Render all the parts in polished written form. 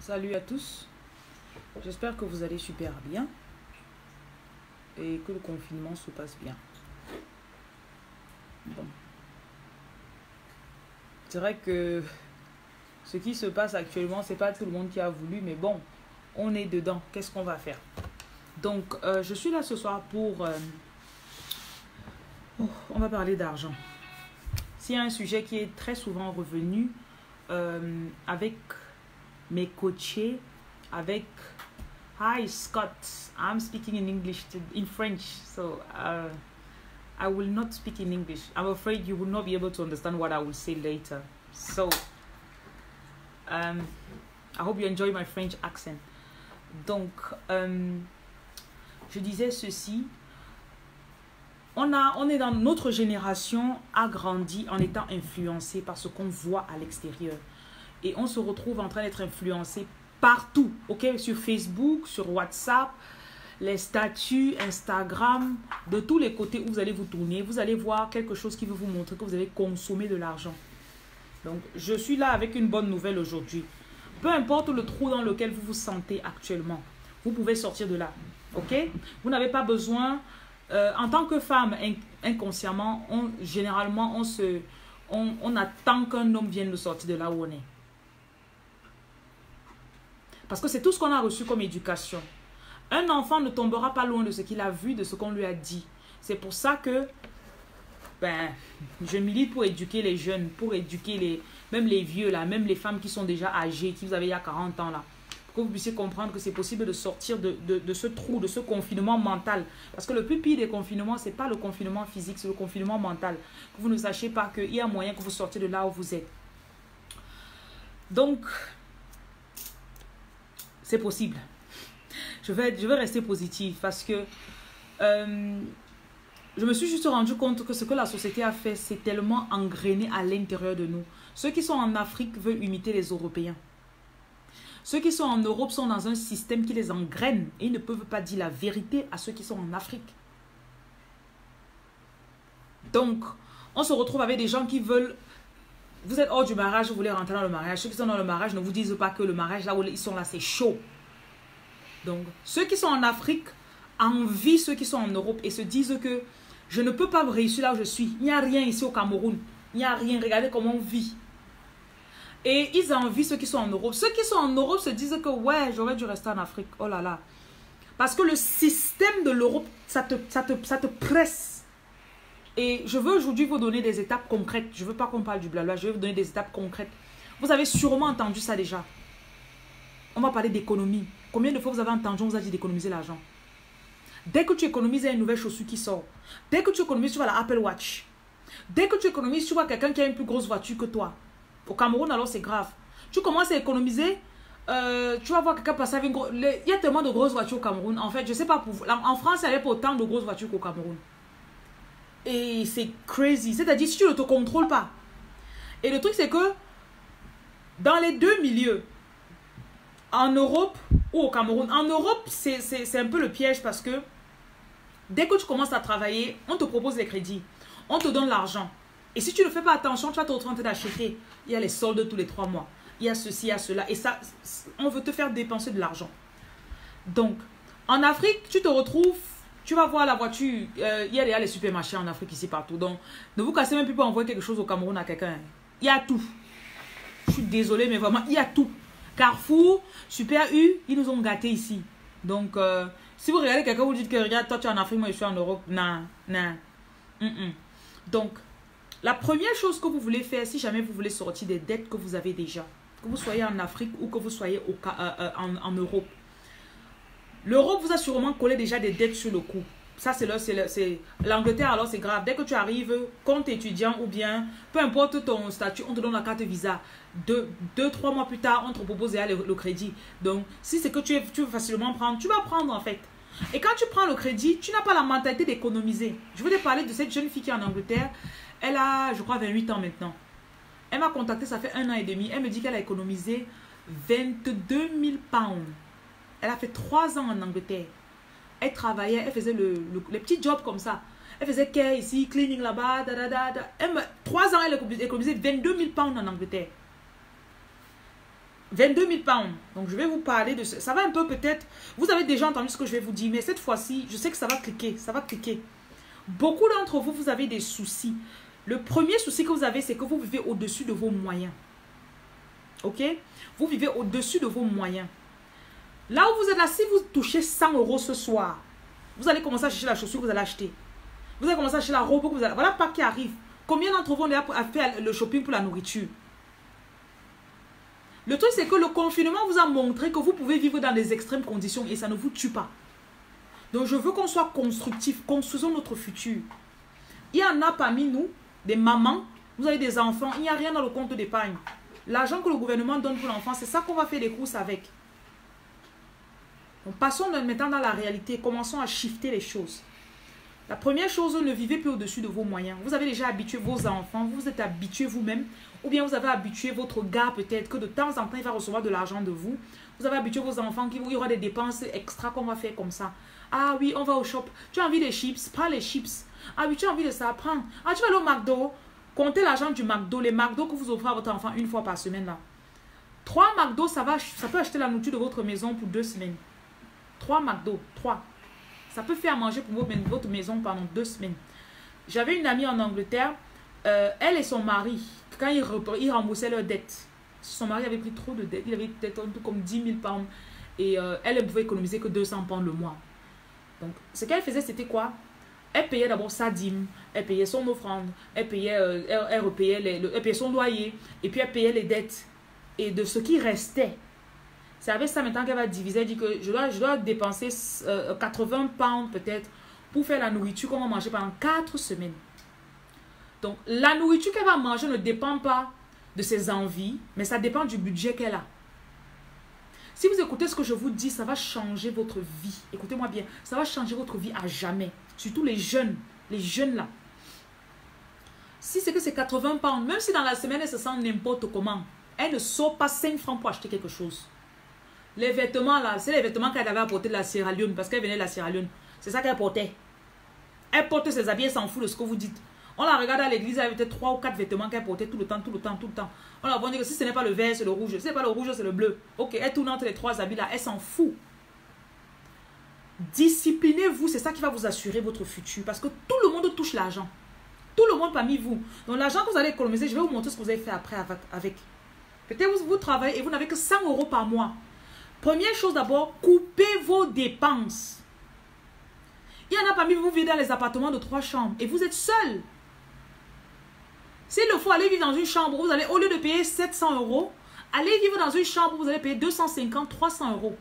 Salut à tous, j'espère que vous allez super bien et que le confinement se passe bien. Bon. C'est vrai que ce qui se passe actuellement, c'est pas tout le monde qui a voulu, mais bon, on est dedans, qu'est-ce qu'on va faire? Donc, je suis là ce soir pour... on va parler d'argent. C'est un sujet qui est très souvent revenu avec mes coachés, avec Hi Scott, I'm speaking in English, in French, so I will not speak in English. I'm afraid you will not be able to understand what I will say later. So I hope you enjoy my French accent. Donc, je disais ceci. On est dans notre génération a grandi en étant influencé par ce qu'on voit à l'extérieur. Et on se retrouve en train d'être influencé partout, ok? Sur Facebook, sur WhatsApp, les statuts, Instagram, de tous les côtés où vous allez vous tourner, vous allez voir quelque chose qui veut vous montrer que vous avez consommé de l'argent. Donc, je suis là avec une bonne nouvelle aujourd'hui. Peu importe le trou dans lequel vous vous sentez actuellement, vous pouvez sortir de là, ok? Vous n'avez pas besoin... en tant que femme, inconsciemment, généralement, on attend qu'un homme vienne nous sortir de là où on est. Parce que c'est tout ce qu'on a reçu comme éducation. Un enfant ne tombera pas loin de ce qu'il a vu, de ce qu'on lui a dit. C'est pour ça que je milite pour éduquer les jeunes, pour éduquer même les vieux, là, même les femmes qui sont déjà âgées, qui vous avez il y a 40 ans, là. Pour que vous puissiez comprendre que c'est possible de sortir de ce trou, de ce confinement mental. Parce que le plus pire des confinements, ce n'est pas le confinement physique, c'est le confinement mental. Que vous ne sachiez pas qu'il y a moyen que vous sortiez de là où vous êtes. Donc, c'est possible. Je vais rester positive parce que je me suis juste rendu compte que ce que la société a fait, c'est tellement engrainé à l'intérieur de nous. Ceux qui sont en Afrique veulent imiter les Européens. Ceux qui sont en Europe sont dans un système qui les engraine et ils ne peuvent pas dire la vérité à ceux qui sont en Afrique. Donc, on se retrouve avec des gens qui veulent... Vous êtes hors du mariage, vous voulez rentrer dans le mariage. Ceux qui sont dans le mariage ne vous disent pas que le mariage, là où ils sont là, c'est chaud. Donc, ceux qui sont en Afrique envient ceux qui sont en Europe et se disent que je ne peux pas réussir là où je suis. Il n'y a rien ici au Cameroun. Il n'y a rien. Regardez comment on vit. Et ils envient ceux qui sont en Europe. Ceux qui sont en Europe se disent que ouais, j'aurais dû rester en Afrique. Oh là là. Parce que le système de l'Europe, ça te presse. Et je veux aujourd'hui vous donner des étapes concrètes. Je ne veux pas qu'on parle du blabla. Je vais vous donner des étapes concrètes. Vous avez sûrement entendu ça déjà. On va parler d'économie. Combien de fois vous avez entendu, on vous a dit d'économiser l'argent? Dès que tu économises, il y a une nouvelle chaussure qui sort. Dès que tu économises, tu vois la Apple Watch. Dès que tu économises, tu vois quelqu'un qui a une plus grosse voiture que toi. Au Cameroun, alors c'est grave. Tu commences à économiser, tu vas voir quelqu'un passer avec une il y a tellement de grosses voitures au Cameroun. En fait, je ne sais pas pour vous. En France, il n'y avait pas autant de grosses voitures qu'au Cameroun. Et c'est crazy. C'est-à-dire, si tu ne te contrôles pas. Et le truc, c'est que dans les deux milieux, en Europe ou au Cameroun, en Europe, c'est un peu le piège parce que dès que tu commences à travailler, on te propose les crédits. On te donne l'argent. Et si tu ne fais pas attention, tu vas te retrouver en train d'acheter. Il y a les soldes tous les 3 mois. Il y a ceci, il y a cela. Et ça, on veut te faire dépenser de l'argent. Donc, en Afrique, tu te retrouves, tu vas voir la voiture. Il y a les supermarchés en Afrique ici partout. Donc, ne vous cassez même plus pour envoyer quelque chose au Cameroun à quelqu'un. Il y a tout. Je suis désolée, mais vraiment, il y a tout. Carrefour, Super U, ils nous ont gâtés ici. Donc, si vous regardez quelqu'un, vous dites que regarde, toi tu es en Afrique, moi je suis en Europe. Non, non. Donc, la première chose que vous voulez faire, si jamais vous voulez sortir des dettes que vous avez déjà, que vous soyez en Afrique ou que vous soyez en Europe, l'Europe vous a sûrement collé déjà des dettes sur le cou. Ça, c'est l'Angleterre, alors c'est grave. Dès que tu arrives, compte étudiant ou bien, peu importe ton statut, on te donne la carte Visa. 2-3 mois plus tard, on te propose déjà le crédit. Donc, si c'est que tu veux facilement prendre, tu vas prendre en fait. Et quand tu prends le crédit, tu n'as pas la mentalité d'économiser. Je voulais parler de cette jeune fille qui est en Angleterre. Elle a, je crois, 28 ans maintenant. Elle m'a contacté, ça fait 1 an et demi. Elle me dit qu'elle a économisé 22 000 pounds. Elle a fait 3 ans en Angleterre. Elle travaillait, elle faisait les petits jobs comme ça. Elle faisait care ici, cleaning là-bas, 3 ans, elle a économisé 22 000 pounds en Angleterre. 22 000 pounds. Donc, je vais vous parler de ça. Ça va un peu peut-être... Vous avez déjà entendu ce que je vais vous dire, mais cette fois-ci, je sais que ça va cliquer. Ça va cliquer. Beaucoup d'entre vous, vous avez des soucis. Le premier souci que vous avez, c'est que vous vivez au-dessus de vos moyens. Ok? Vous vivez au-dessus de vos moyens. Là où vous êtes là, si vous touchez 100 € ce soir, vous allez commencer à chercher la chaussure que vous allez acheter. Vous allez commencer à chercher la robe que vous allez... Voilà pas qui arrive. Combien d'entre vous ont déjà fait le shopping pour la nourriture? Le truc, c'est que le confinement vous a montré que vous pouvez vivre dans des extrêmes conditions et ça ne vous tue pas. Donc, je veux qu'on soit constructif. Construisons notre futur. Il y en a parmi nous, des mamans, vous avez des enfants, il n'y a rien dans le compte d'épargne. L'argent que le gouvernement donne pour l'enfant, c'est ça qu'on va faire des courses avec. Donc, passons maintenant dans la réalité. Commençons à shifter les choses. La première chose, ne vivez plus au-dessus de vos moyens. Vous avez déjà habitué vos enfants, vous vous êtes habitué vous-même, ou bien vous avez habitué votre gars peut-être que de temps en temps, il va recevoir de l'argent de vous. Vous avez habitué vos enfants qu'il y aura des dépenses extra qu'on va faire comme ça. Ah oui, on va au shop. Tu as envie des chips? Prends les chips. Ah oui, tu as envie de ça? Prends. Ah, tu vas aller au McDo? Comptez l'argent du McDo. Les McDo que vous offrez à votre enfant une fois par semaine là. 3 McDo, ça peut acheter la nourriture de votre maison pour 2 semaines. 3 McDo, 3. Ça peut faire manger pour votre maison pendant 2 semaines. J'avais une amie en Angleterre. Elle et son mari, quand ils remboursaient leurs dettes, son mari avait pris trop de dettes. Il avait peut-être un peu comme 10 000 pounds. Et elle ne pouvait économiser que 200 pounds le mois. Donc, ce qu'elle faisait, c'était quoi? Elle payait d'abord sa dîme. Elle payait son offrande. Elle payait son loyer. Et puis, elle payait les dettes. Et de ce qui restait, c'est avec ça maintenant qu'elle va diviser. Elle dit que je dois dépenser 80 pounds peut-être pour faire la nourriture qu'on va manger pendant 4 semaines. Donc, la nourriture qu'elle va manger ne dépend pas de ses envies, mais ça dépend du budget qu'elle a. Si vous écoutez ce que je vous dis, ça va changer votre vie. Écoutez-moi bien, ça va changer votre vie à jamais. Surtout les jeunes là. Si c'est que c'est 80 pounds, même si dans la semaine elle se sent n'importe comment, elle ne sort pas 5 francs pour acheter quelque chose. Les vêtements là, c'est les vêtements qu'elle avait apportés de la Sierra Leone, parce qu'elle venait de la Sierra Leone. C'est ça qu'elle portait. Elle porte ses habits, elle s'en fout de ce que vous dites. On la regarde à l'église, elle avait peut-être 3 ou 4 vêtements qu'elle portait tout le temps. On la voit dire que si ce n'est pas le vert, c'est le rouge. Si ce n'est pas le rouge, c'est le bleu. Ok, elle tourne entre les 3 habits là, elle s'en fout. Disciplinez-vous, c'est ça qui va vous assurer votre futur. Parce que tout le monde touche l'argent. Tout le monde parmi vous. Donc l'argent que vous allez économiser, je vais vous montrer ce que vous avez fait après avec. Peut-être vous travaillez et vous n'avez que 100 € par mois. Première chose d'abord, coupez vos dépenses. Il y en a parmi vous, vous vivez dans les appartements de 3 chambres et vous êtes seul. S'il le faut aller vivre dans une chambre, vous allez, au lieu de payer 700 €, allez vivre dans une chambre où vous allez payer 250, 300 €.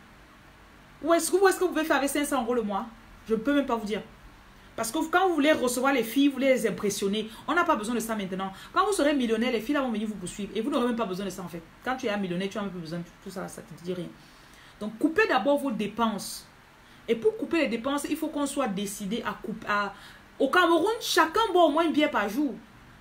Où est-ce que vous pouvez faire avec 500 € le mois? Je ne peux même pas vous dire. Parce que quand vous voulez recevoir les filles, vous voulez les impressionner, on n'a pas besoin de ça maintenant. Quand vous serez millionnaire, les filles là vont venir vous poursuivre. Et vous n'aurez même pas besoin de ça en fait. Quand tu es un millionnaire, tu n'as même pas besoin de tout ça, ça ne te dit rien. Donc coupez d'abord vos dépenses. Et pour couper les dépenses, il faut qu'on soit décidé à couper. Au Cameroun, chacun boit au moins une bière par jour.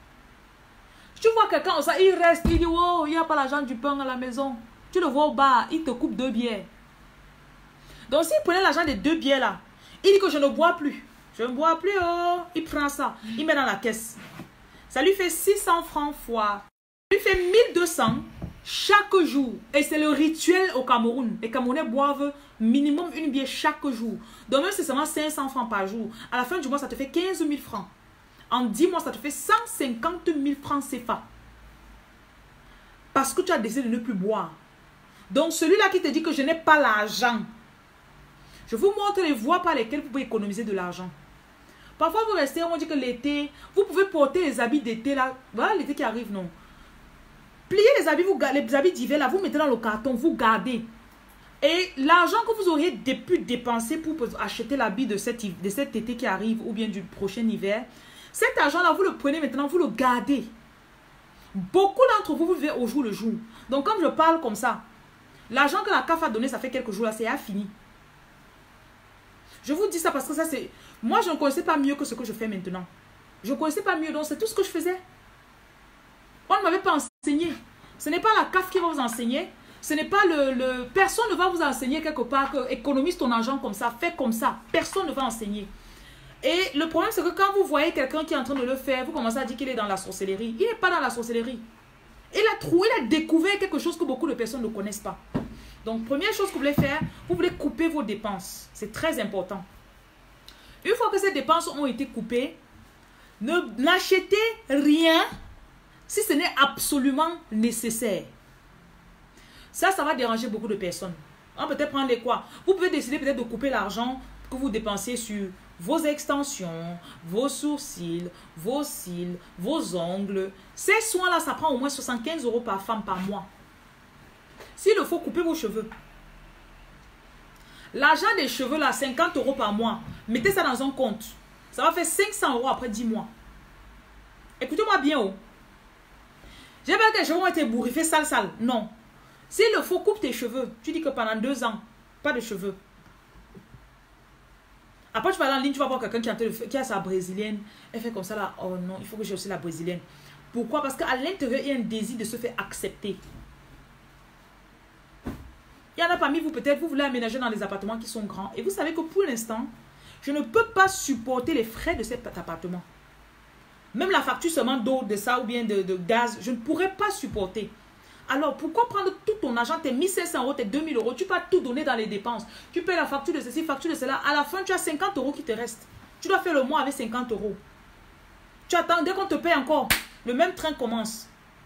Tu vois quelqu'un, il reste, il dit, oh, il n'y a pas l'argent du pain à la maison. Tu le vois au bar, il te coupe 2 bières. Donc s'il prenait l'argent des 2 bières là, il dit que je ne bois plus. Je ne bois plus, oh. Il prend ça, il met dans la caisse. Ça lui fait 600 francs fois. Ça lui fait 1200 chaque jour. Et c'est le rituel au Cameroun. Les Camerounais boivent minimum une bière chaque jour. Donc même si c'est seulement 500 francs par jour, à la fin du mois, ça te fait 15 000 francs. En 10 mois, ça te fait 150 000 francs CFA. Parce que tu as décidé de ne plus boire. Donc celui-là qui te dit que je n'ai pas l'argent, je vous montre les voies par lesquelles vous pouvez économiser de l'argent. Parfois, vous restez, on dit que l'été, vous pouvez porter les habits d'été là. Voilà l'été qui arrive, non. Pliez les habits d'hiver là, vous mettez dans le carton, vous gardez. Et l'argent que vous auriez pu dépenser pour acheter l'habit de cet été qui arrive ou bien du prochain hiver, cet argent-là, vous le prenez maintenant, vous le gardez. Beaucoup d'entre vous, vous vivez au jour le jour. Donc, comme je parle comme ça, l'argent que la CAF a donné, ça fait quelques jours là, c'est fini. Je vous dis ça parce que ça, c'est... Moi, je ne connaissais pas mieux que ce que je fais maintenant. Je ne connaissais pas mieux, donc c'est tout ce que je faisais. On ne m'avait pas enseigné. Ce n'est pas la CAF qui va vous enseigner. Ce n'est pas Personne ne va vous enseigner quelque part que économise ton argent comme ça, fais comme ça. Personne ne va enseigner. Et le problème, c'est que quand vous voyez quelqu'un qui est en train de le faire, vous commencez à dire qu'il est dans la sorcellerie. Il n'est pas dans la sorcellerie. Il a trouvé, il a découvert quelque chose que beaucoup de personnes ne connaissent pas. Donc, première chose que vous voulez faire, vous voulez couper vos dépenses. C'est très important. Une fois que ces dépenses ont été coupées, n'achetez rien si ce n'est absolument nécessaire. Ça va déranger beaucoup de personnes. On peut peut-être prendre les quoi. Vous pouvez décider peut-être de couper l'argent que vous dépensez sur vos extensions, vos sourcils, vos cils, vos ongles. Ces soins-là, ça prend au moins 75 € par femme par mois. S'il le faut, couper vos cheveux. L'argent des cheveux, là, 50 € par mois. Mettez ça dans un compte. Ça va faire 500 € après 10 mois. Écoutez-moi bien, oh. J'ai pas que tes cheveux vont être ébouriffés, sale. Non. S'il le faut, coupe tes cheveux. Tu dis que pendant 2 ans, pas de cheveux. Après, tu vas aller en ligne, tu vas voir quelqu'un qui a sa brésilienne. Elle fait comme ça, là. Oh non, il faut que j'ai aussi la brésilienne. Pourquoi? Parce qu'à l'intérieur, il y a un désir de se faire accepter. Il y en a parmi vous, peut-être, vous voulez aménager dans des appartements qui sont grands. Et vous savez que pour l'instant, je ne peux pas supporter les frais de cet appartement. Même la facture seulement d'eau, de ça ou bien de gaz, je ne pourrais pas supporter. Alors, pourquoi prendre tout ton argent, tes 1500 €, tes 2000 €, tu peux pas tout donner dans les dépenses. Tu payes la facture de ceci, facture de cela. À la fin, tu as 50 € qui te restent. Tu dois faire le mois avec 50 €. Tu attends, dès qu'on te paye encore, le même train commence.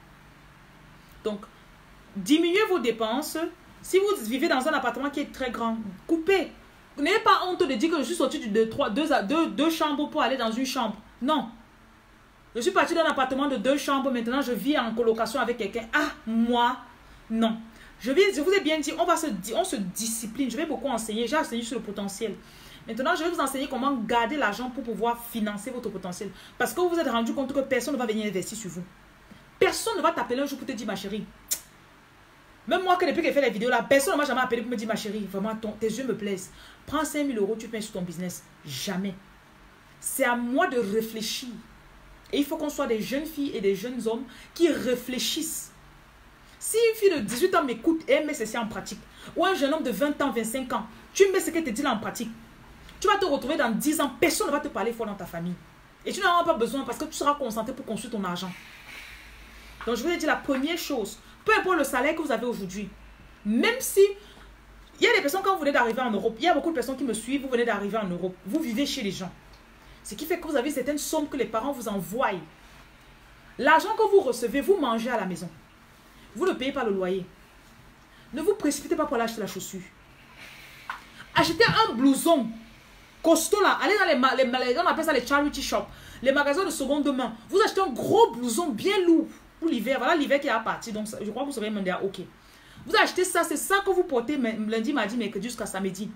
Donc, diminuez vos dépenses. Si vous vivez dans un appartement qui est très grand, coupez. N'ayez pas honte de dire que je suis sorti de deux chambres pour aller dans une chambre. Non. Je suis parti d'un appartement de 2 chambres. Maintenant, je vis en colocation avec quelqu'un. Ah, moi, non. Je vous ai bien dit, on se discipline. Je vais beaucoup enseigner. J'ai enseigné sur le potentiel. Maintenant, je vais vous enseigner comment garder l'argent pour pouvoir financer votre potentiel. Parce que vous vous êtes rendu compte que personne ne va venir investir sur vous. Personne ne va t'appeler un jour pour te dire, ma chérie. Même moi, que depuis que j'ai fait les vidéos là, personne ne m'a jamais appelé pour me dire, ma chérie, vraiment, tes yeux me plaisent. Prends 5000 €, tu payes sur ton business. Jamais. C'est à moi de réfléchir. Et il faut qu'on soit des jeunes filles et des jeunes hommes qui réfléchissent. Si une fille de 18 ans m'écoute et met ceci en pratique, ou un jeune homme de 20 ans, 25 ans, tu mets ce qu'elle te dit là en pratique, tu vas te retrouver dans 10 ans, personne ne va te parler fort dans ta famille. Et tu n'en auras pas besoin parce que tu seras concentré pour construire ton argent. Donc je vous ai dit la première chose, peu importe le salaire que vous avez aujourd'hui, même si il y a des personnes, quand vous venez d'arriver en Europe, il y a beaucoup de personnes qui me suivent, vous venez d'arriver en Europe, vous vivez chez les gens. Ce qui fait que vous avez certaines sommes que les parents vous envoient. L'argent que vous recevez, vous mangez à la maison. Vous ne payez pas le loyer. Ne vous précipitez pas pour aller acheter la chaussure. Achetez un blouson costaud là. Allez dans les on appelle ça les charity shops. Les magasins de seconde main. Vous achetez un gros blouson bien lourd pour l'hiver. Voilà l'hiver qui est à partir. Donc je crois que vous serez même dire ok. Vous achetez ça, c'est ça que vous portez lundi, mardi, mercredi jusqu'à samedi.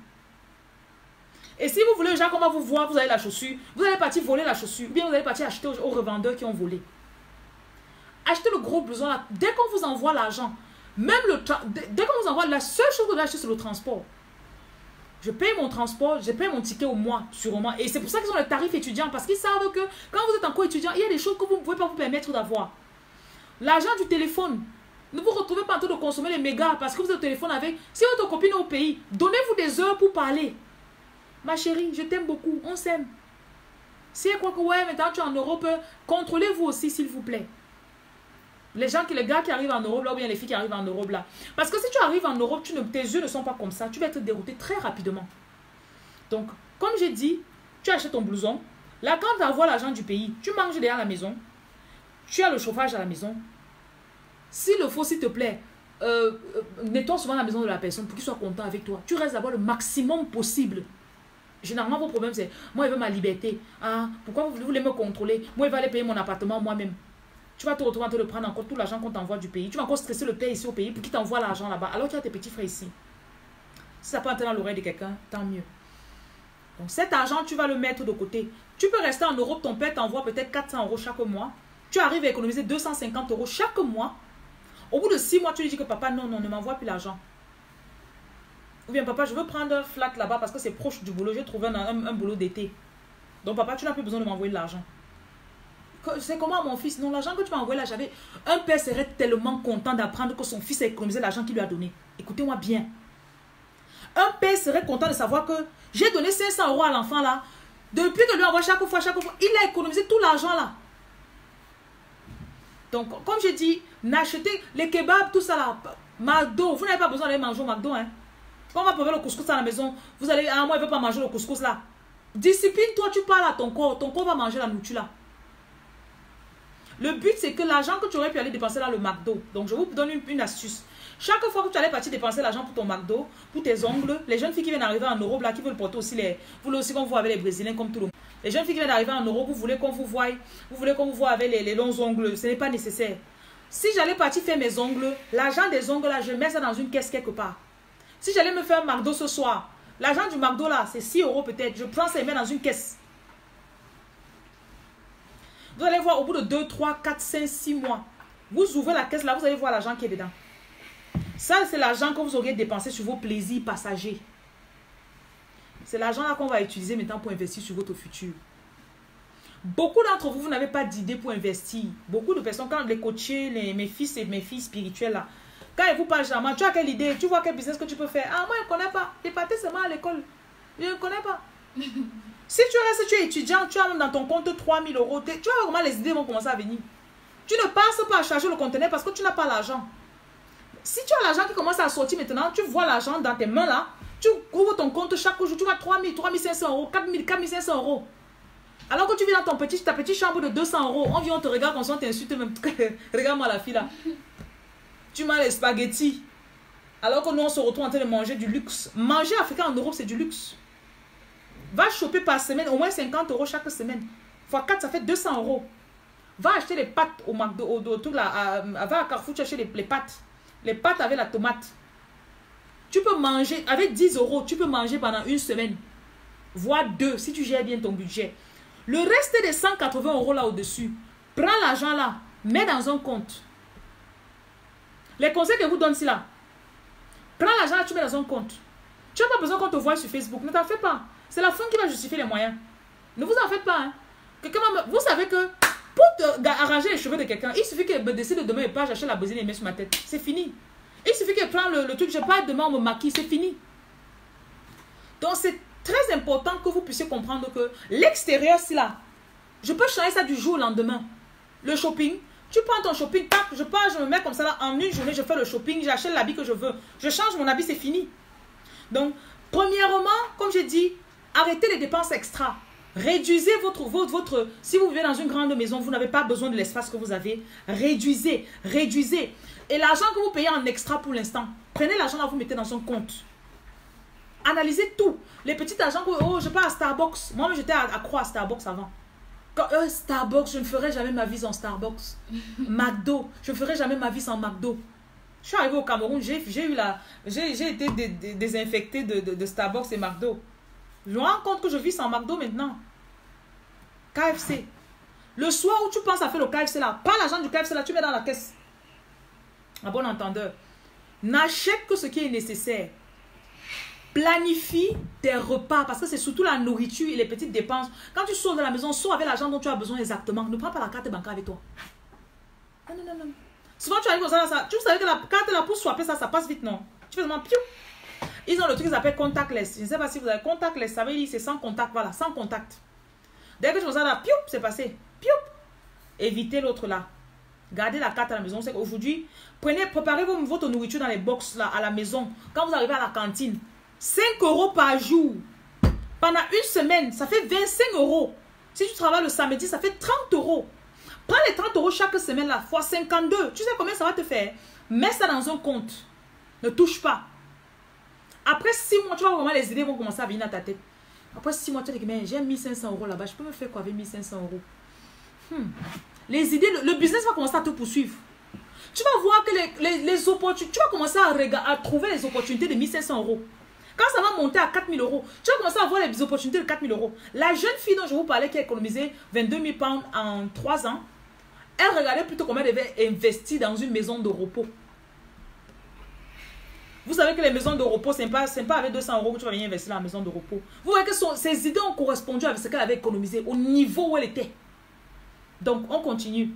Et si vous voulez, genre, comment vous voir, vous avez la chaussure, vous allez partir voler la chaussure, ou bien vous allez partir acheter aux revendeurs qui ont volé. Achetez le gros besoin là. Dès qu'on vous envoie l'argent, même dès qu'on vous envoie, la seule chose que vous devez acheter, c'est le transport. Je paye mon transport, je paye mon ticket au mois, sûrement. Et c'est pour ça qu'ils ont le tarif étudiant, parce qu'ils savent que quand vous êtes encore étudiant, il y a des choses que vous ne pouvez pas vous permettre d'avoir. L'argent du téléphone. Ne vous retrouvez pas en train de consommer les mégas parce que vous êtes au téléphone avec. Si votre copine est au pays, donnez-vous des heures pour parler. Ma chérie, je t'aime beaucoup, on s'aime. Si elle croit que ouais, maintenant tu es en Europe, contrôlez-vous aussi, s'il vous plaît. Les gars qui arrivent en Europe là, ou bien les filles qui arrivent en Europe là. Parce que si tu arrives en Europe, tes yeux ne sont pas comme ça, tu vas être dérouté très rapidement. Donc, comme j'ai dit, tu achètes ton blouson. Là, quand tu envoies l'argent du pays, tu manges derrière la maison. Tu as le chauffage à la maison. S'il le faut, s'il te plaît, nettoie souvent la maison de la personne pour qu'il soit content avec toi. Tu restes d'abord le maximum possible. Généralement, vos problèmes, c'est moi, il veut ma liberté. Ah, pourquoi vous voulez me contrôler? Moi, il va aller payer mon appartement moi-même. Tu vas te retrouver en train de prendre encore tout l'argent qu'on t'envoie du pays. Tu vas encore stresser le père ici au pays pour qu'il t'envoie l'argent là-bas. Alors tu as tes petits frères ici. Si ça peut entrer dans l'oreille de quelqu'un, tant mieux. Donc cet argent, tu vas le mettre de côté. Tu peux rester en Europe, ton père t'envoie peut-être 400 € chaque mois. Tu arrives à économiser 250 € chaque mois. Au bout de 6 mois, tu lui dis que papa, non, ne m'envoie plus l'argent. Ou bien papa, je veux prendre un flat là-bas parce que c'est proche du boulot. J'ai trouvé un boulot d'été. Donc papa, tu n'as plus besoin de m'envoyer de l'argent. C'est comment mon fils? Non, l'argent que tu m'as envoyé là, j'avais... Un père serait tellement content d'apprendre que son fils a économisé l'argent qu'il lui a donné. Écoutez-moi bien. Un père serait content de savoir que j'ai donné 500 € à l'enfant là. Depuis que lui envoie chaque fois, il a économisé tout l'argent là. Donc, comme je dis, n'achetez les kebabs, tout ça là. McDo, vous n'avez pas besoin d'aller manger au McDo. Hein. Quand on va préparer le couscous à la maison, vous allez, ah, moi, je ne veux pas manger le couscous là. Discipline-toi, tu parles à ton corps va manger la nourriture là. Le but, c'est que l'argent que tu aurais pu aller dépenser dans le McDo. Donc, je vous donne une astuce. Chaque fois que tu allais partir dépenser l'argent pour ton McDo, pour tes ongles, les jeunes filles qui viennent d'arriver en Europe, là, qui veulent porter aussi les... Vous voulez aussi qu'on vous voit avec les Brésiliens comme tout le monde. Les jeunes filles qui viennent d'arriver en Europe, vous voulez qu'on vous voit avec les longs ongles. Ce n'est pas nécessaire. Si j'allais partir faire mes ongles, l'argent des ongles, là, je mets ça dans une caisse quelque part. Si j'allais me faire un McDo ce soir, l'argent du McDo, là, c'est 6 € peut-être. Je prends ça et mets dans une caisse. Vous allez voir au bout de 2, 3, 4, 5, 6 mois. Vous ouvrez la caisse là, vous allez voir l'argent qui est dedans. Ça, c'est l'argent que vous auriez dépensé sur vos plaisirs passagers. C'est l'argent là qu'on va utiliser maintenant pour investir sur votre futur. Beaucoup d'entre vous, vous n'avez pas d'idée pour investir. Beaucoup de personnes, quand les coachés, mes fils et mes filles spirituelles là, quand ils vous parlent jamais, tu as quelle idée? Tu vois quel business que tu peux faire? Ah, moi, je ne connais pas. J'ai parti seulement à l'école. Je ne connais pas. Si tu restes, tu es étudiant, tu as dans ton compte 3 000 €, tu vois comment les idées vont commencer à venir. Tu ne passes pas à charger le conteneur parce que tu n'as pas l'argent. Si tu as l'argent qui commence à sortir maintenant, tu vois l'argent dans tes mains là, tu ouvres ton compte chaque jour, tu vois 3 000, 3 500 €, 4 000, 4 500 €. Alors que tu vis dans ta petite chambre de 200 €, on vient, on te regarde, on t'insulte même. Regarde-moi la fille là. Tu manges les spaghettis. Alors que nous, on se retrouve en train de manger du luxe. Manger africain en Europe, c'est du luxe. Va choper par semaine, au moins 50 € chaque semaine. Fois 4, ça fait 200 €. Va acheter les pâtes au McDo, va à Carrefour, tu achètes les pâtes. Les pâtes avec la tomate. Tu peux manger, avec 10 €, tu peux manger pendant une semaine. Voire 2, si tu gères bien ton budget. Le reste des 180 € là au-dessus, prends l'argent là, mets dans un compte. Les conseils que je vous donne ici là, prends l'argent là, tu mets dans un compte. Tu n'as pas besoin qu'on te voie sur Facebook, ne t'en fais pas. C'est la fin qui va justifier les moyens. Ne vous en faites pas. Hein. Vous savez que pour arranger les cheveux de quelqu'un, il suffit qu'elle me décide de demain et pas j'achète la brésilienne et met sur ma tête. C'est fini. Il suffit qu'elle prenne le truc, je pars demain, on me maquille, c'est fini. Donc c'est très important que vous puissiez comprendre que l'extérieur, c'est là. Je peux changer ça du jour au lendemain. Le shopping, tu prends ton shopping, tac, je pars, je me mets comme ça là, en une journée, je fais le shopping, j'achète l'habit que je veux. Je change mon habit, c'est fini. Donc, premièrement, comme j'ai dit, arrêtez les dépenses extra. Réduisez votre... Si vous vivez dans une grande maison, vous n'avez pas besoin de l'espace que vous avez. Réduisez. Et l'argent que vous payez en extra pour l'instant, prenez l'argent là, vous mettez dans un compte. Analysez tout. Les petits argents que... Oh, je pars à Starbucks. Moi, j'étais accro à Starbucks avant. Starbucks, je ne ferai jamais ma vie sans Starbucks. McDo, je ne ferai jamais ma vie sans McDo. Je suis arrivé au Cameroun, j'ai été désinfecté de Starbucks et McDo. Je me rends compte que je vis sans McDo maintenant. KFC. Le soir où tu penses à faire le KFC là, pas l'argent du KFC là, tu mets dans la caisse. À bon entendeur. N'achète que ce qui est nécessaire. Planifie tes repas parce que c'est surtout la nourriture et les petites dépenses. Quand tu sors de la maison, sors avec l'argent dont tu as besoin exactement. Ne prends pas la carte bancaire avec toi. Non. Souvent tu arrives comme ça, tu savais que la carte là pour swapper ça passe vite, non? Tu fais seulement piou. Ils ont le truc qu'ils appellent contactless. Je ne sais pas si vous avez contactless, ça veut dire c'est sans contact, voilà, sans contact. Dès que tu fais ça là, piou, c'est passé. Piou. Évitez l'autre là. Gardez la carte à la maison. C'est qu'aujourd'hui, préparez votre nourriture dans les box là à la maison. Quand vous arrivez à la cantine, 5 € par jour. Pendant une semaine, ça fait 25 €. Si tu travailles le samedi, ça fait 30 €. Prends les 30 € chaque semaine là, fois 52. Tu sais combien ça va te faire? Mets ça dans un compte. Ne touche pas. Après 6 mois, tu vois comment les idées vont commencer à venir dans ta tête. Après 6 mois, tu te dis, mais j'ai 1500 € là-bas. Je peux me faire quoi avec 1500 €? Les idées, le business va commencer à te poursuivre. Tu vas voir que les opportunités, tu vas commencer à trouver les opportunités de 1500 €. Quand ça va monter à 4000 €, tu vas commencer à voir les opportunités de 4000 €. La jeune fille dont je vous parlais qui a économisé 22 000 pounds en 3 ans, elle regardait plutôt comment elle devait investir dans une maison de repos. Vous savez que les maisons de repos, ce n'est pas avec 200 € que tu vas venir investir dans la maison de repos. Vous voyez que ses idées ont correspondu avec ce qu'elle avait économisé au niveau où elle était. Donc, on continue.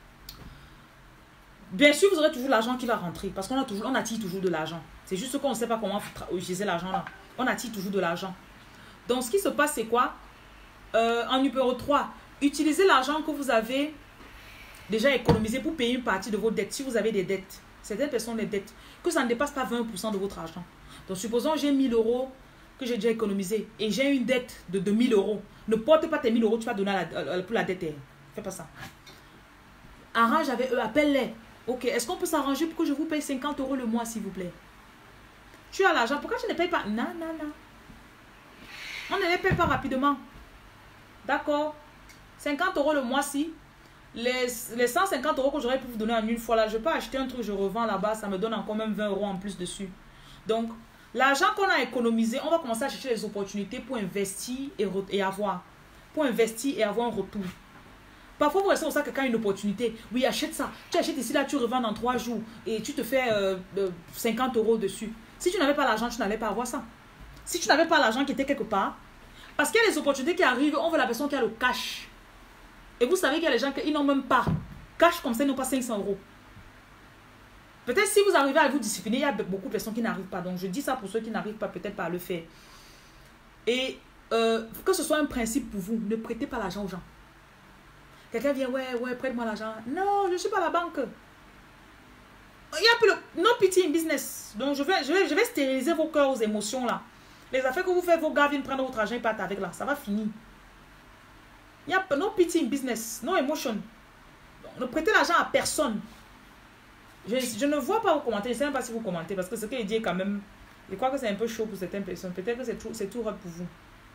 Bien sûr, vous aurez toujours l'argent qui va rentrer parce qu'on attire toujours de l'argent. C'est juste qu'on ne sait pas comment utiliser l'argent là. On attire toujours de l'argent. Donc, ce qui se passe, c'est quoi? En numéro 3, utilisez l'argent que vous avez déjà économiser pour payer une partie de vos dettes. Si vous avez des dettes, certaines personnes les dettes, que ça ne dépasse pas 20% de votre argent. Donc, supposons j'ai 1000 euros que j'ai déjà économisé et j'ai une dette de 2000 euros. Ne porte pas tes 1000 euros, tu vas donner pour la dette. Fais pas ça. Arrange avec eux, appelle-les. Ok, est-ce qu'on peut s'arranger pour que je vous paye 50 euros le mois, s'il vous plaît? Tu as l'argent, pourquoi tu ne payes pas? Non, non, non. On ne les paye pas rapidement. D'accord? 50 euros le mois-ci. Les 150 euros que j'aurais pu vous donner en une fois, là, je peux acheter un truc, je revends là-bas, ça me donne encore même 20 euros en plus dessus. Donc, l'argent qu'on a économisé, on va commencer à chercher les opportunités pour investir et avoir. Pour investir et avoir un retour. Parfois, vous restez au ça quelqu'un a une opportunité. Oui, achète ça. Tu achètes ici, là, tu revends dans 3 jours et tu te fais 50 euros dessus. Si tu n'avais pas l'argent, tu n'allais pas avoir ça. Si tu n'avais pas l'argent qui était quelque part, parce qu'il y a des opportunités qui arrivent, on veut la personne qui a le cash. Et vous savez qu'il y a des gens qui n'ont même pas cash comme ça, ils n'ont pas 500 euros. Peut-être si vous arrivez à vous discipliner, il y a beaucoup de personnes qui n'arrivent pas. Donc, je dis ça pour ceux qui n'arrivent pas peut-être pas à le faire. Et que ce soit un principe pour vous, ne prêtez pas l'argent aux gens. Quelqu'un vient, ouais, prête-moi l'argent. Non, je ne suis pas la banque. Il y a plus le no pity in business. Donc, je vais stériliser vos cœurs aux émotions là. Les affaires que vous faites, vos gars viennent prendre votre argent et partent avec là. Ça va finir. Il y a no pity in business, no emotion. Donc, ne prêtez l'argent à personne. Je ne vois pas vos commentaires. Je ne sais même pas si vous commentez parce que ce qu'il dit est quand même... Je crois que c'est un peu chaud pour certaines personnes. Peut-être que c'est tout rare pour vous.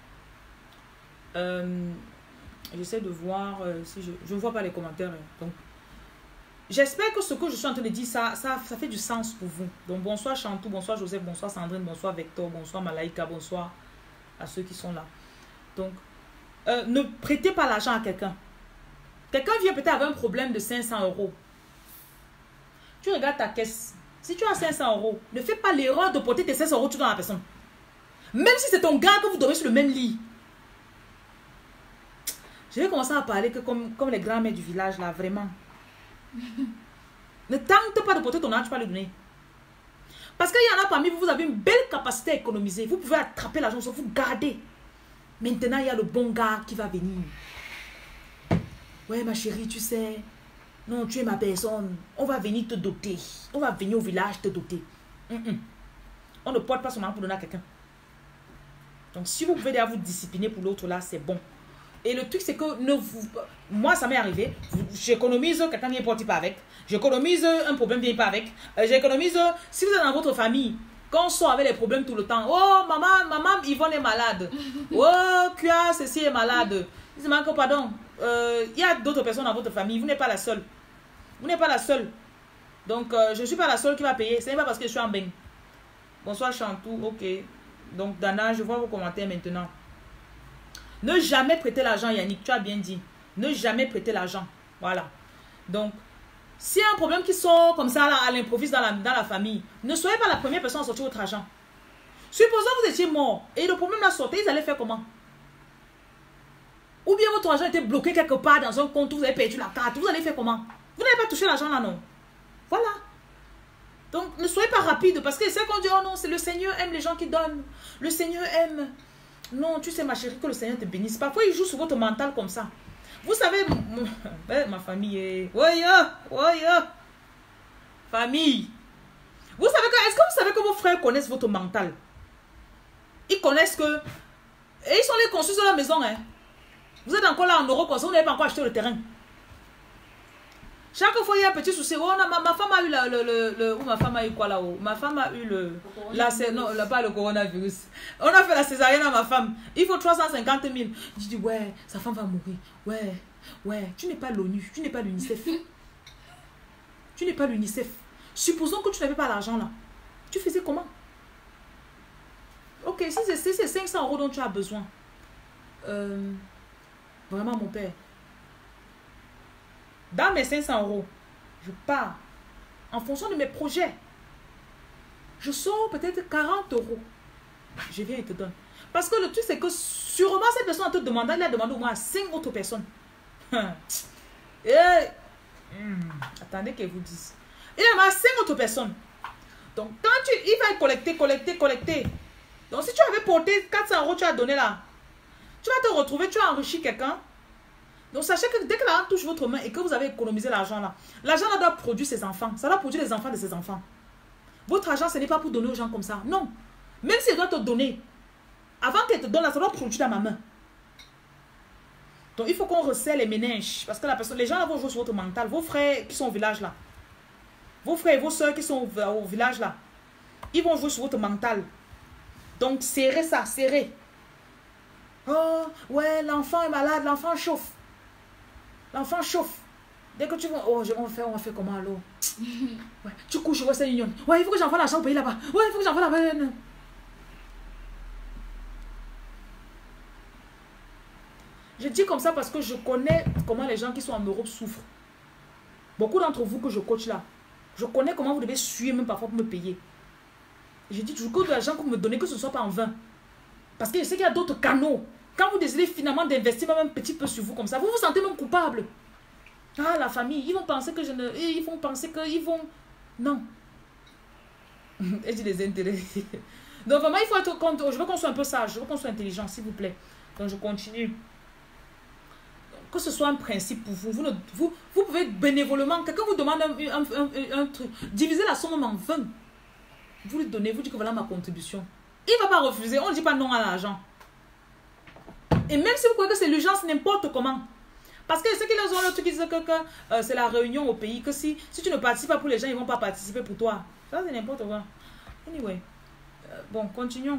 J'essaie de voir si je ne vois pas les commentaires. Donc, j'espère que ce que je suis en train de dire, ça fait du sens pour vous. Donc, bonsoir Chantou, bonsoir Joseph, bonsoir Sandrine, bonsoir Vector, bonsoir Malaïka, bonsoir à ceux qui sont là. Donc, ne prêtez pas l'argent à quelqu'un. Quelqu'un vient peut-être avec un problème de 500 euros. Tu regardes ta caisse. Si tu as 500 euros, ne fais pas l'erreur de porter tes 500 euros tout dans la personne. Même si c'est ton gars que vous dormez sur le même lit. Je vais commencer à parler que comme les grands-mères du village, là, vraiment. Ne tente pas de porter ton argent, tu vas le donner. Parce qu'il y en a parmi vous, vous avez une belle capacité à économiser. Vous pouvez attraper l'argent, vous gardez. Maintenant, il y a le bon gars qui va venir. Ouais, ma chérie, tu sais. Non, tu es ma personne. On va venir te doter. On va venir au village te doter. On ne porte pas son argent pour donner à quelqu'un. Donc, si vous pouvez déjà vous discipliner pour l'autre là, c'est bon. Et le truc, c'est que moi, ça m'est arrivé. J'économise, quelqu'un vient porter pas avec. J'économise, un problème vient pas avec. J'économise, si vous êtes dans votre famille, quand on sort avec les problèmes tout le temps. Oh, maman, Yvonne est malade. Oh, Kia, ceci est malade. Il manque, pardon. Il y a d'autres personnes dans votre famille. Vous n'êtes pas la seule. Vous n'êtes pas la seule. Donc, je ne suis pas la seule qui va payer. Ce n'est pas parce que je suis en bain. Bonsoir, Chantou. Ok. Donc, Dana, je vois vos commentaires maintenant. Ne jamais prêter l'argent, Yannick. Tu as bien dit. Ne jamais prêter l'argent. Voilà. Donc, s'il y a un problème qui sort comme ça là, à l'improviste dans la famille, ne soyez pas la première personne à sortir votre argent. Supposons que vous étiez mort et le problème l'a sorti, ils allaient faire comment? Ou bien votre argent était bloqué quelque part dans un compte, vous avez perdu la carte, vous allez faire comment? Vous n'avez pas touché l'argent là, non? Voilà. Donc, ne soyez pas rapide parce que c'est qu'on dit, oh non, c'est le Seigneur aime les gens qui donnent. Le Seigneur aime. Non, tu sais ma chérie, que le Seigneur te bénisse. Parfois, il joue sur votre mental comme ça. Vous savez, ma famille est... Famille. Vous savez que... Est-ce que vous savez que vos frères connaissent votre mental? Ils connaissent que... Et ils sont les conçus de la maison, hein. Vous êtes encore là en euros, vous n'avez pas encore acheté le terrain. Chaque fois, il y a un petit souci. Oh, non, ma femme a eu ma femme a eu quoi là-haut? Ma femme a eu pas le coronavirus. On a fait la césarienne à ma femme. Il faut 350 000. Je dis, ouais, sa femme va mourir. Ouais. Tu n'es pas l'ONU. Tu n'es pas l'UNICEF. Tu n'es pas l'UNICEF. Supposons que tu n'avais pas l'argent là. Tu faisais comment? Ok, si c'est 500 euros dont tu as besoin. Vraiment, mon père. Dans mes 500 euros, je pars en fonction de mes projets. Je sors peut-être 40 euros. Je viens et te donne. Parce que le truc, c'est que sûrement cette personne te demande, elle a demandé au moins à 5 autres personnes. Attendez qu'elle vous dise. Il y a 5 autres personnes. Donc, quand il va collecter. Donc, si tu avais porté 400 euros, tu as donné là. Tu vas te retrouver, tu as enrichi quelqu'un. Donc sachez que dès que l'argent touche votre main et que vous avez économisé l'argent là doit produire ses enfants. Ça doit produire les enfants de ses enfants. Votre argent, ce n'est pas pour donner aux gens comme ça. Non. Même si elle doit te donner, avant qu'elle te donne là, ça doit produire dans ma main. Donc il faut qu'on resserre les méninges. Parce que la personne, les gens là vont jouer sur votre mental. Vos frères qui sont au village là. Vos frères et vos soeurs qui sont au village là. Ils vont jouer sur votre mental. Donc serrez ça, serrez. Oh, ouais, l'enfant est malade, l'enfant chauffe. L'enfant chauffe. Dès que tu vas, oh, on va faire comment alors? Ouais, tu couches, ouais, c'est union. Ouais, il faut que j'envoie l'argent au pays là-bas. Ouais, il faut que j'envoie là-bas. Je dis comme ça parce que je connais comment les gens qui sont en Europe souffrent. Beaucoup d'entre vous que je coach là, je connais comment vous devez suer même parfois pour me payer. Je dis toujours que de l'argent que vous me donnez, que ce ne soit pas en vain. Parce que je sais qu'il y a d'autres canaux. Quand vous décidez finalement d'investir même un petit peu sur vous comme ça, vous vous sentez même coupable. Ah, la famille, ils vont penser que je ne... Ils vont penser qu'ils vont... Non. Et j'ai des intérêts. Donc vraiment, il faut être... Je veux qu'on soit un peu sage. Je veux qu'on soit intelligent, s'il vous plaît. Donc je continue. Que ce soit un principe pour vous. Vous pouvez bénévolement... Quelqu'un vous demande un truc. Divisez la somme en 20. Vous lui donnez, vous dites que voilà ma contribution. Il ne va pas refuser. On ne dit pas non à l'argent. Et même si vous croyez que c'est l'urgence, n'importe comment. Parce que c'est qu'ils ont le truc qui dit que c'est la réunion au pays. Que si tu ne participes pas pour les gens, ils ne vont pas participer pour toi. Ça, c'est n'importe quoi. Anyway. Bon, continuons.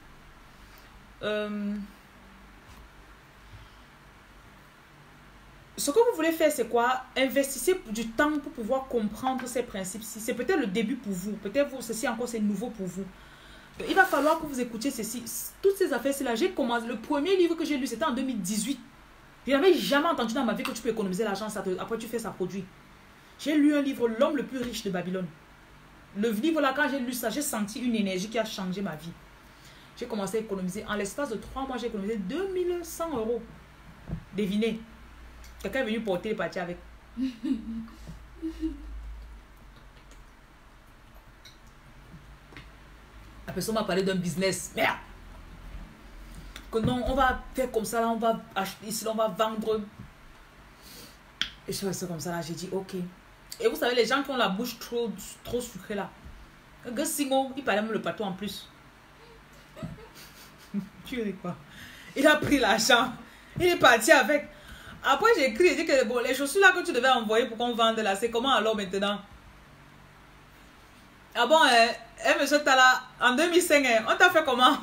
Ce que vous voulez faire, c'est quoi? Investissez du temps pour pouvoir comprendre ces principes-ci. C'est peut-être le début pour vous. Peut-être ceci encore, c'est nouveau pour vous. Il va falloir que vous écoutiez ceci. Toutes ces affaires-ci là, j'ai commencé. Le premier livre que j'ai lu, c'était en 2018. Je n'avais jamais entendu dans ma vie que tu peux économiser l'argent, après tu fais ça produit. J'ai lu un livre, L'homme le plus riche de Babylone. Le livre là, quand j'ai lu ça, j'ai senti une énergie qui a changé ma vie. J'ai commencé à économiser. En l'espace de 3 mois, j'ai économisé 2100 €. Devinez. Quelqu'un est venu porter les parties avec. La personne m'a parlé d'un business. Merde. Que non, on va faire comme ça, là, on va acheter ici, là, on va vendre. Et je fais comme ça, là, j'ai dit, ok. Et vous savez, les gens qui ont la bouche trop sucrée, là. Le gars Singo, il parlait même le pâteau en plus. Tu dis quoi? Il a pris l'argent. Il est parti avec. Après, j'ai écrit, j'ai dit que bon, les chaussures là que tu devais envoyer pour qu'on vende là, c'est comment alors maintenant? Ah bon, monsieur Tala, en 2005, on t'a fait comment?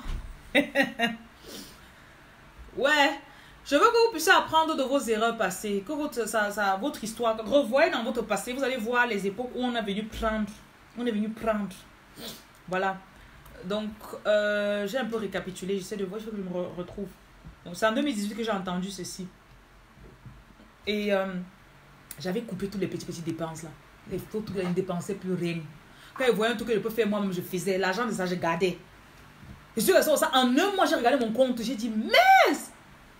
Ouais, je veux que vous puissiez apprendre de vos erreurs passées, que votre histoire, revoyez dans votre passé, vous allez voir les époques où on est venu prendre. Voilà. Donc, j'ai un peu récapitulé, j'essaie de voir, je veux que je me retrouve. Donc, c'est en 2018 que j'ai entendu ceci. Et j'avais coupé toutes les petites dépenses là. Les trucs que je ne dépensais plus rien. Quand je voyais un truc que je peux faire moi-même, je faisais. L'argent de ça, je gardais. Je suis resté ça. En un mois, j'ai regardé mon compte. J'ai dit, mince!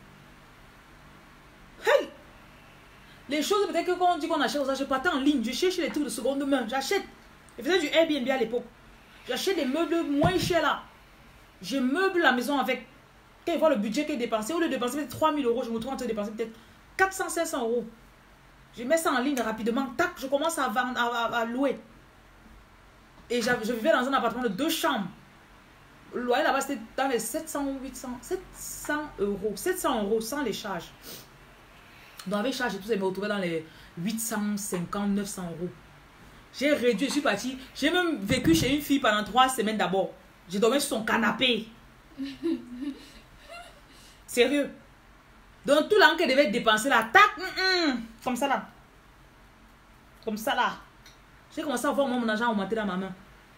Hey! Les choses, peut-être que quand on dit qu'on achète, je partais en ligne. Je cherche les trucs de seconde main. J'achète. Je faisais du Airbnb à l'époque. J'achète des meubles moins chers là. Je meuble la maison avec. Quand je vois le budget qui est dépensé, au lieu de dépenser peut-être 3 000 €, je me trouve en train de dépenser peut-être 400, 500 €. Je mets ça en ligne rapidement. Tac, je commence à vendre, à louer. Et je vivais dans un appartement de 2 chambres. Le loyer là-bas, c'était dans les 700 €. 700 € sans les charges. Donc avec charges et tout ça, je me retrouvais dans les 850, 900 €. J'ai réduit, je suis partie. J'ai même vécu chez une fille pendant 3 semaines d'abord. J'ai dormi sur son canapé. Sérieux. Donc tout l'argent qu'elle devait dépenser là, tac, comme ça là. Comme ça là. J'ai commencé à voir mon argent augmenter dans ma main.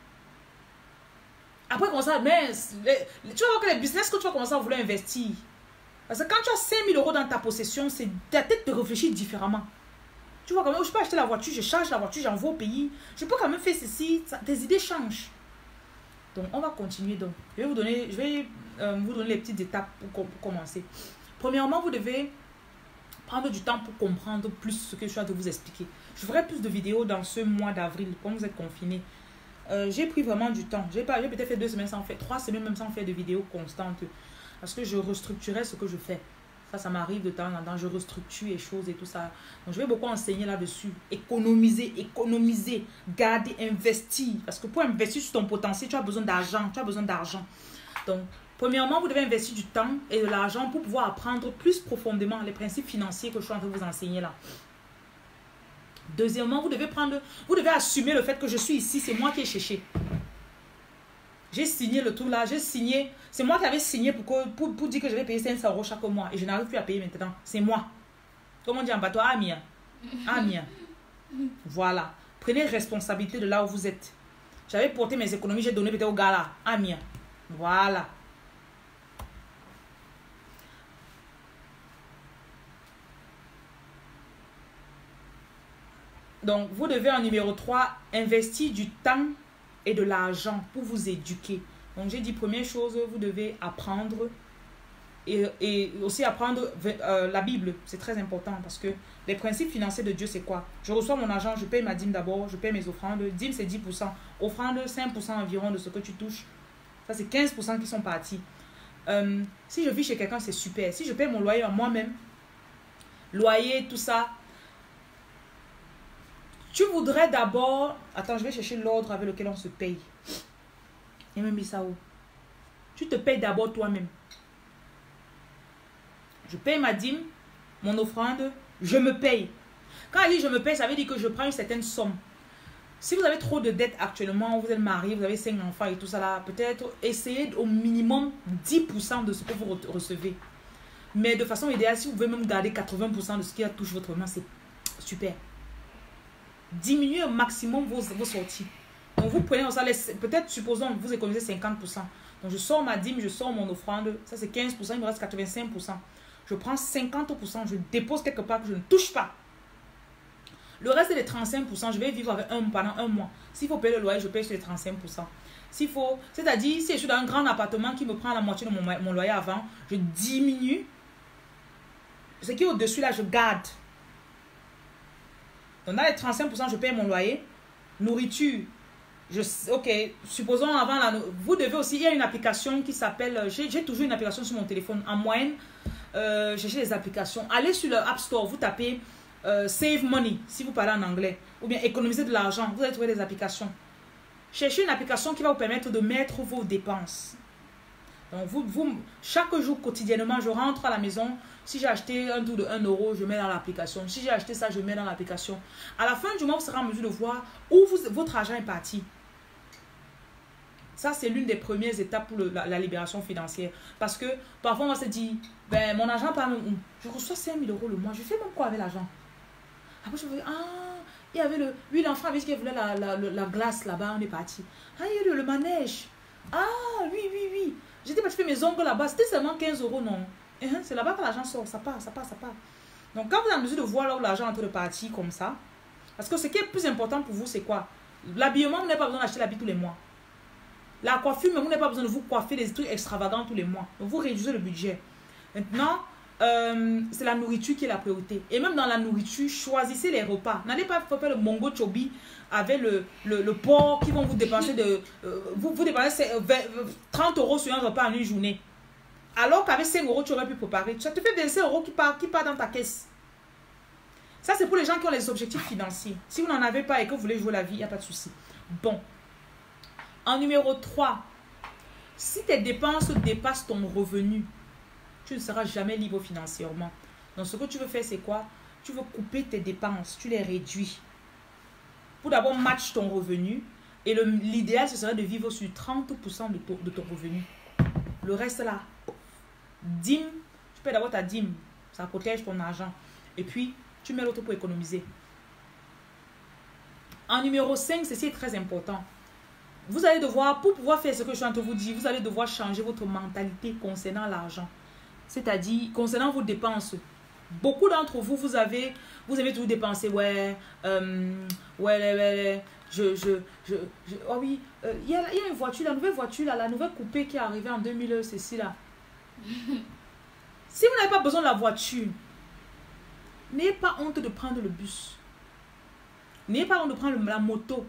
Après, comme ça, mais tu vas voir que les business que tu vas commencer à vouloir investir. Parce que quand tu as 5 000 € dans ta possession, c'est ta tête te réfléchit différemment. Tu vois, quand même, je peux acheter la voiture, je charge la voiture, j'envoie au pays. Je peux quand même faire ceci, tes idées changent. Donc, on va continuer. Donc, je vais vous donner les petites étapes pour commencer. Premièrement, vous devez prendre du temps pour comprendre plus ce que je suis en train de vous expliquer. Je ferai plus de vidéos dans ce mois d'avril, quand vous êtes confinés. J'ai pris vraiment du temps. J'ai peut-être fait 2 semaines sans faire, 3 semaines même sans faire de vidéos constantes. Parce que je restructurais ce que je fais. Ça m'arrive de temps en temps. Je restructure les choses et tout ça. Donc, je vais beaucoup enseigner là-dessus. Économiser, économiser, garder, investir. Parce que pour investir sur ton potentiel, tu as besoin d'argent. Tu as besoin d'argent. Donc, premièrement, vous devez investir du temps et de l'argent pour pouvoir apprendre plus profondément les principes financiers que je suis en train de vous enseigner là. Deuxièmement, vous devez assumer le fait que je suis ici. C'est moi qui ai cherché. J'ai signé le tout là, j'ai signé. C'est moi qui avais signé pour dire que je vais payer 500 € chaque mois. Et je n'arrive plus à payer maintenant. C'est moi. Comment on dit en bateau? Amia. Amia. Voilà. Prenez responsabilité de là où vous êtes. J'avais porté mes économies, j'ai donné peut-être au gars là. Amia. Voilà. Donc, vous devez en numéro 3 investir du temps et de l'argent pour vous éduquer. Donc, j'ai dit, première chose, vous devez apprendre et aussi apprendre la Bible. C'est très important parce que les principes financiers de Dieu, c'est quoi? Je reçois mon argent, je paye ma dîme d'abord, je paye mes offrandes. Dîme, c'est 10%. Offrande, 5% environ de ce que tu touches. Ça, c'est 15% qui sont partis. Si je vis chez quelqu'un, c'est super. Si je paye mon loyer à moi-même, loyer, tout ça, tu voudrais d'abord... Attends, je vais chercher l'ordre avec lequel on se paye. Et même ça où. Tu te payes d'abord toi-même. Je paye ma dîme, mon offrande, je me paye. Quand elle dit je me paye, ça veut dire que je prends une certaine somme. Si vous avez trop de dettes actuellement, vous êtes marié, vous avez 5 enfants et tout ça là, peut-être essayez au minimum 10% de ce que vous recevez. Mais de façon idéale, si vous pouvez même garder 80% de ce qui touche votre main, c'est super. Diminuez au maximum vos sorties. Donc vous prenez ça, peut-être supposons que vous économisez 50%. Donc je sors ma dîme, je sors mon offrande, ça c'est 15%, il me reste 85%. Je prends 50%, je dépose quelque part que je ne touche pas. Le reste des 35%, je vais vivre avec pendant un mois. S'il faut payer le loyer, je paye sur les 35%. S'il faut, c'est-à-dire, si je suis dans un grand appartement qui me prend la moitié de mon loyer avant, je diminue. Ce qui est au-dessus là, je garde. Donc dans les 35%, je paye mon loyer. Nourriture. Ok, supposons avant, vous devez aussi, il y a une application qui s'appelle, j'ai toujours une application sur mon téléphone. En moyenne, cherchez les applications. Allez sur le App Store, vous tapez Save Money, si vous parlez en anglais. Ou bien économiser de l'argent, vous allez trouver des applications. Cherchez une application qui va vous permettre de mettre vos dépenses. Donc chaque jour, quotidiennement, je rentre à la maison. Si j'ai acheté un tout de 1 €, je mets dans l'application. Si j'ai acheté ça, je mets dans l'application. À la fin du mois, vous serez en mesure de voir où votre argent est parti. Ça, c'est l'une des premières étapes pour la libération financière. Parce que parfois, on va se dire, ben, mon argent part où? Je reçois 5 000 € le mois. Je fais même quoi avec l'argent? Après, je me dis, il y avait lui, l'enfant avait dit qu'il voulait la glace là-bas, on est parti. Il y a le manège. Oui. J'étais parti faire mes ongles là-bas. C'était seulement 15 €, non? C'est là-bas que l'argent sort, ça part. Donc, quand vous êtes en mesure de voir là où l'argent est en train de partir comme ça, parce que ce qui est plus important pour vous, c'est quoi? L'habillement, vous n'avez pas besoin d'acheter l'habit tous les mois. La coiffure, mais vous n'avez pas besoin de vous coiffer des trucs extravagants tous les mois. Donc, vous réduisez le budget. Maintenant, c'est la nourriture qui est la priorité. Et même dans la nourriture, choisissez les repas. N'allez pas faire le mongo chobi avec le porc qui vont vous dépenser vous dépensez 30 € sur un repas en une journée. Alors qu'avec 5 € tu aurais pu préparer. Ça te fait 25 € qui part dans ta caisse. Ça, c'est pour les gens qui ont les objectifs financiers. Si vous n'en avez pas et que vous voulez jouer la vie, il n'y a pas de souci. Bon. En numéro 3, si tes dépenses dépassent ton revenu, tu ne seras jamais libre financièrement. Donc, ce que tu veux faire, c'est quoi? Tu veux couper tes dépenses, tu les réduis. Pour d'abord match ton revenu. Et l'idéal, ce serait de vivre sur 30% de ton revenu. Le reste là, dîme, tu payes d'abord ta dîme. Ça protège ton argent. Et puis, tu mets l'autre pour économiser. En numéro 5, ceci est très important. Vous allez devoir, pour pouvoir faire ce que je suis en train de vous dire, vous allez devoir changer votre mentalité concernant l'argent. C'est-à-dire, concernant vos dépenses. Beaucoup d'entre vous, vous avez toujours dépensé. Oh oui, il y a une voiture, la nouvelle voiture, la nouvelle coupée qui est arrivée en 2000, ceci là. Si vous n'avez pas besoin de la voiture, n'ayez pas honte de prendre le bus. N'ayez pas honte de prendre la moto.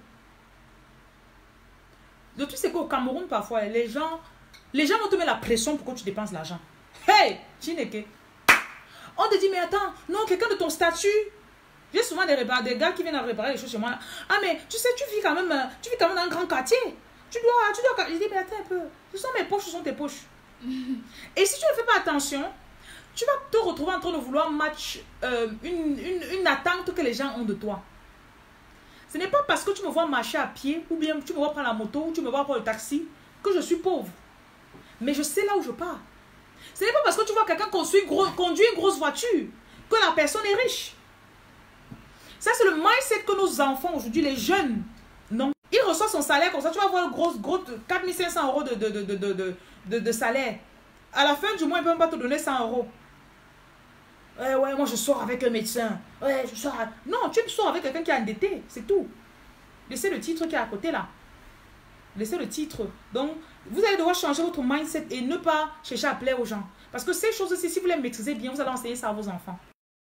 Le truc, c'est qu'au Cameroun, parfois, les gens vont te mettre la pression pour que tu dépenses l'argent. Hey! Chineke! On te dit, mais attends, non, quelqu'un de ton statut. J'ai souvent des gars qui viennent à réparer les choses chez moi. Ah, mais tu sais, tu vis quand même dans un grand quartier. Tu dois. Je dis, mais attends un peu. Ce sont mes poches, ce sont tes poches. Et si tu ne fais pas attention, tu vas te retrouver en train de vouloir match une attente que les gens ont de toi. Ce n'est pas parce que tu me vois marcher à pied, ou bien tu me vois prendre la moto, ou tu me vois prendre le taxi, que je suis pauvre. Mais je sais là où je pars. Ce n'est pas parce que tu vois quelqu'un conduire une grosse voiture que la personne est riche. Ça, c'est le mindset que nos enfants aujourd'hui, les jeunes, non. Il reçoit son salaire comme ça. Tu vas voir le gros 4 500 euros de salaire. À la fin du mois, il ne peut même pas te donner 100 euros. Ouais, moi je sors avec un médecin. Ouais, je sors. Non, tu sors avec quelqu'un qui est endetté. C'est tout. Laissez le titre qui est à côté là. Laissez le titre. Donc, vous allez devoir changer votre mindset et ne pas chercher à plaire aux gens. Parce que ces choses-ci, si vous les maîtrisez bien, vous allez enseigner ça à vos enfants.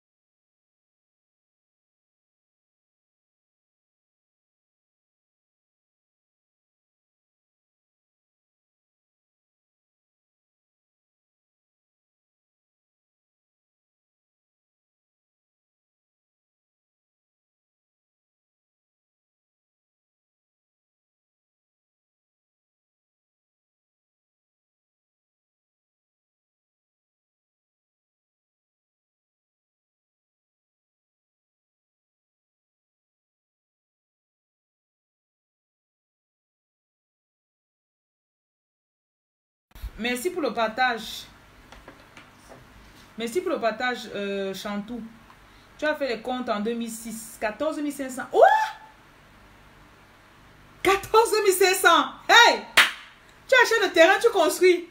Merci pour le partage. Merci pour le partage, Chantou. Tu as fait les comptes en 2006. 14 500. Oh! 14 500. Hey! Tu achètes le terrain, tu construis.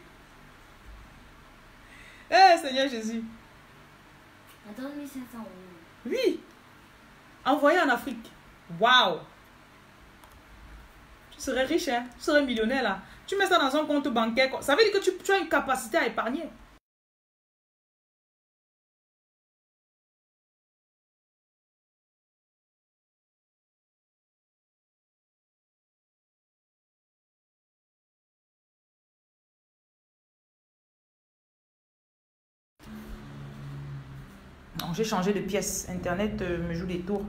Eh, Seigneur Jésus. 14 500 euros. Oui. Envoyé en Afrique. Waouh! Tu serais riche, hein? Tu serais millionnaire, là. Tu mets ça dans un compte bancaire. Ça veut dire que tu as une capacité à épargner. Non, j'ai changé de pièce. Internet me joue des tours.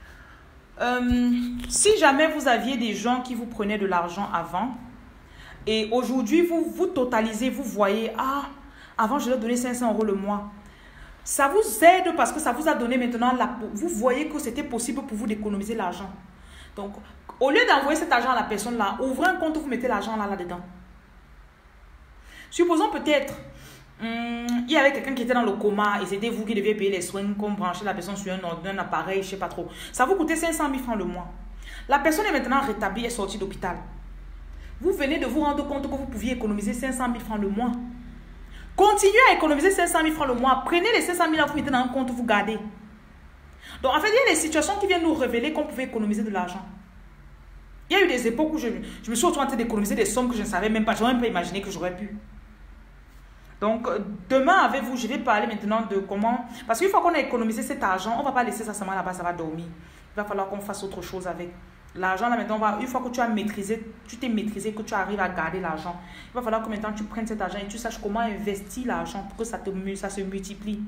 Si jamais vous aviez des gens qui vous prenaient de l'argent avant, et aujourd'hui vous totalisez, vous voyez, ah, avant je leur donnais 500 euros le mois. Ça vous aide parce que ça vous a donné maintenant, vous voyez que c'était possible pour vous d'économiser l'argent. Donc, au lieu d'envoyer cet argent à la personne là, ouvrez un compte, vous mettez l'argent là-dedans. Supposons peut-être, il y avait quelqu'un qui était dans le coma et c'était vous qui deviez payer les soins, comme brancher la personne sur un appareil, je ne sais pas trop. Ça vous coûtait 500 000 francs le mois. La personne est maintenant rétablie et sortie d'hôpital. Vous venez de vous rendre compte que vous pouviez économiser 500 000 francs le mois. Continuez à économiser 500 000 francs le mois. Prenez les 500 000 là, vous mettez dans un compte, vous gardez. Donc en fait, il y a des situations qui viennent nous révéler qu'on pouvait économiser de l'argent. Il y a eu des époques où je me suis retrouvée en train d'économiser des sommes que je ne savais même pas. Je n'aurais même pas imaginé que j'aurais pu. Donc, demain avec vous, je vais parler maintenant de comment... Parce qu'une fois qu'on a économisé cet argent, on ne va pas laisser ça seulement là-bas, ça va dormir. Il va falloir qu'on fasse autre chose avec. L'argent, là, maintenant, une fois que tu as maîtrisé, tu t'es maîtrisé, que tu arrives à garder l'argent, il va falloir que maintenant tu prennes cet argent et tu saches comment investir l'argent pour que ça se multiplie.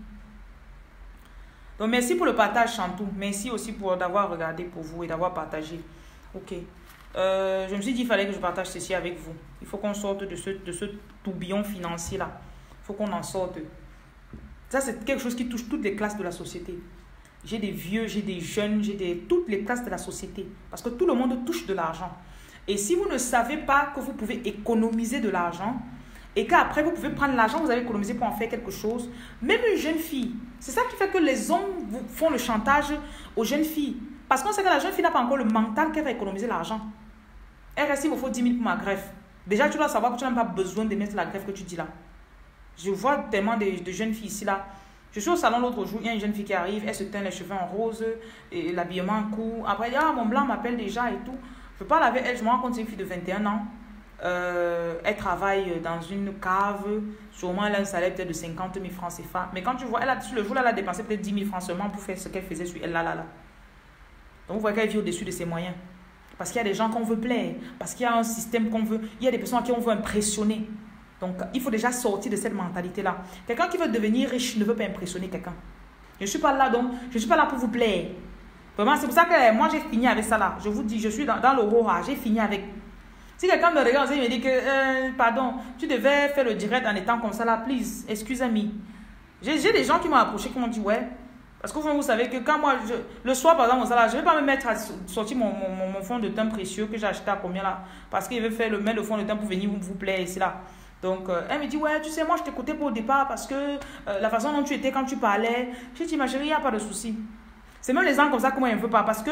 Donc, merci pour le partage, Chantou. Merci aussi d'avoir regardé pour vous et d'avoir partagé. Ok. Je me suis dit qu'il fallait que je partage ceci avec vous. Il faut qu'on sorte de ce tourbillon financier-là. Il faut qu'on en sorte. Ça, c'est quelque chose qui touche toutes les classes de la société. J'ai des vieux, j'ai des jeunes, toutes les classes de la société. Parce que tout le monde touche de l'argent. Et si vous ne savez pas que vous pouvez économiser de l'argent et qu'après vous pouvez prendre l'argent que vous avez économisé pour en faire quelque chose, même une jeune fille, c'est ça qui fait que les hommes font le chantage aux jeunes filles. Parce qu'on sait que la jeune fille n'a pas encore le mental qu'elle va économiser l'argent. Elle reste, il me faut 10 000 pour ma greffe. Déjà, tu dois savoir que tu n'as pas besoin de mettre la greffe que tu dis là. Je vois tellement de jeunes filles ici là. Je suis au salon l'autre jour, il y a une jeune fille qui arrive, elle se teint les cheveux en rose, et l'habillement court. Après, elle dit, ah, mon blanc m'appelle déjà et tout. Je parle avec elle, je me rends compte, c'est une fille de 21 ans. Elle travaille dans une cave. Sûrement, elle a un salaire peut-être de 50 000 francs CFA. Mais quand tu vois, sur le jour là, elle a dépensé peut-être 10 000 francs seulement pour faire ce qu'elle faisait sur elle là. Donc, vous voyez qu'elle vit au-dessus de ses moyens. Parce qu'il y a des gens qu'on veut plaire. Parce qu'il y a un système qu'on veut. Il y a des personnes à qui on veut impressionner. Donc, il faut déjà sortir de cette mentalité-là. Quelqu'un qui veut devenir riche ne veut pas impressionner quelqu'un. Je ne suis pas là, donc, je ne suis pas là pour vous plaire. Vraiment, c'est pour ça que moi, j'ai fini avec ça là. Je vous dis, je suis dans l'aurora, j'ai fini avec. Si quelqu'un me regarde et me dit que, pardon, tu devais faire le direct en étant comme ça là, please, excusez-moi. J'ai des gens qui m'ont approché, qui m'ont dit, ouais. Parce que vous savez que quand moi, le soir, par exemple, je ne vais pas me mettre à sortir mon fond de teint précieux que j'ai acheté à combien là. Parce qu'il veut faire mettre le fond de teint pour venir vous plaire ici là. Donc, elle me dit, ouais, tu sais, moi, je t'écoutais pour au départ parce que la façon dont tu étais quand tu parlais, j'ai dit, ma chérie, il n'y a pas de souci. C'est même les gens comme ça que moi, je ne veux pas parce que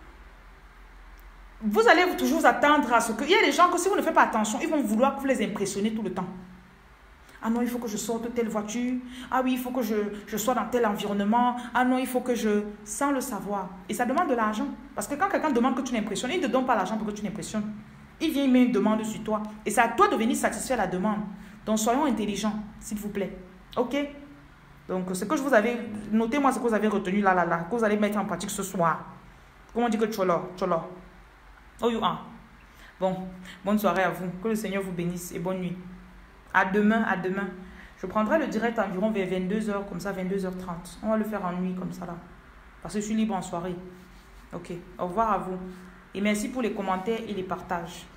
vous allez toujours attendre à ce que... Il y a des gens que si vous ne faites pas attention, ils vont vouloir que vous les impressionnez tout le temps. Ah non, il faut que je sorte de telle voiture. Ah oui, il faut que je sois dans tel environnement. Ah non, il faut que je... Sans le savoir. Et ça demande de l'argent. Parce que quand quelqu'un demande que tu l'impressionnes, il ne te donne pas l'argent pour que tu l'impressionnes. Il vient, il met une demande sur toi. Et c'est à toi de venir satisfaire la demande. Donc, soyons intelligents, s'il vous plaît. OK? Donc, ce que je vous avais... Notez-moi ce que vous avez retenu là, que vous allez mettre en pratique ce soir. Comment on dit que cholo? Oh, you are. Bon, bonne soirée à vous. Que le Seigneur vous bénisse et bonne nuit. À demain, à demain. Je prendrai le direct environ vers 22h, comme ça, 22h30. On va le faire en nuit, comme ça, là. Parce que je suis libre en soirée. OK. Au revoir à vous. Et merci pour les commentaires et les partages.